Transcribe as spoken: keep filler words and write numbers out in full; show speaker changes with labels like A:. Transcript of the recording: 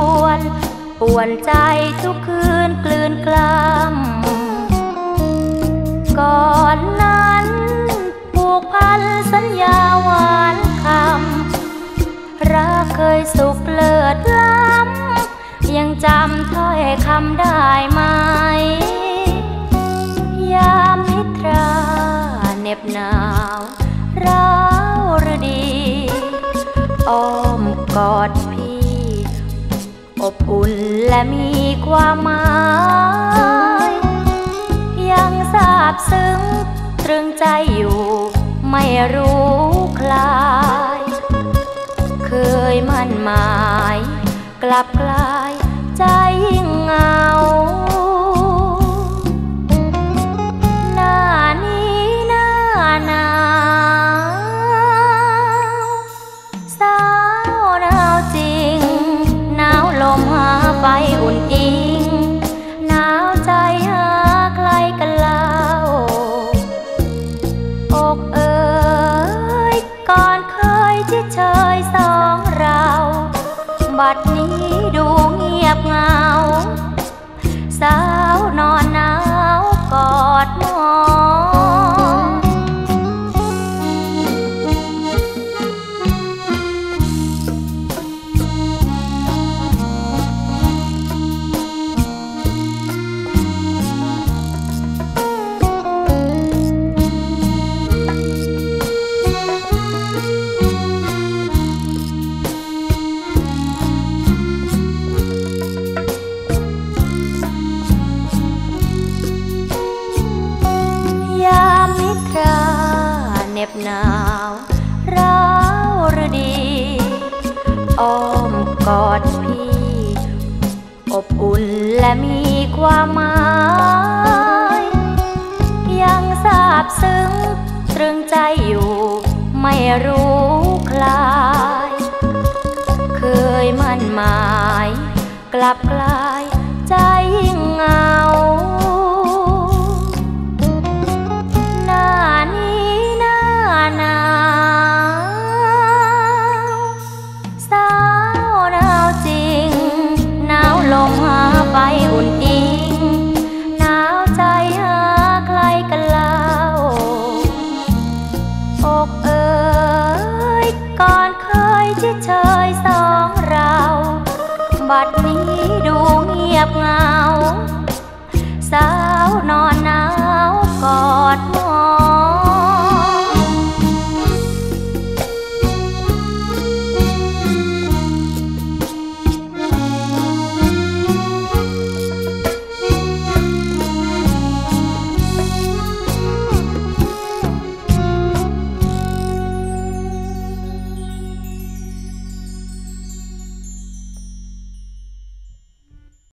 A: วนป่วนใจทุกคืนกลืนกล้ำก่อนนั้นผูกพันสัญญาหวานคำรักเคยสุขเลิศล้ำยังจำถ้อยคำได้ไหมยามนิทราเหน็บหนาวร้าวฤดีอ้อมกอดพี่อบอุ่นและมีความหมายยังซาบซึ้งตรึงใจอยู่ไม่รู้คลายเคยมั่นหมายกลับกลายใจยิ่งเหงาหน้านี้หน้าหนาวสาวหนาวจริงหนาวลมหาไฟอุ่นอิงหนาวใจหาใครกันเล่าอกเอ๋ยก่อนเคยชิดเชยสองเราบัดนี้ดูเงียบเหงาสาวนอนหนาวกอดหมอนเหน็บหนาวร้าวฤดีอ้อมกอดพี่อบอุ่นและมีความหมายยังซาบซึ้งตรึงใจอยู่ไม่รู้คลายเคยมั่นหมายกลับกลายใจยิ่งเหงาหน้านี้หนาวสาวหนาวจริงหนาวลมหาไฟอุ่นอิงหนาวใจหาใครกันเล่าอกเอ๋ยก่อนเคยชิดเชยสองเราบัดนี้ดูเงียบเหงาสาวนอน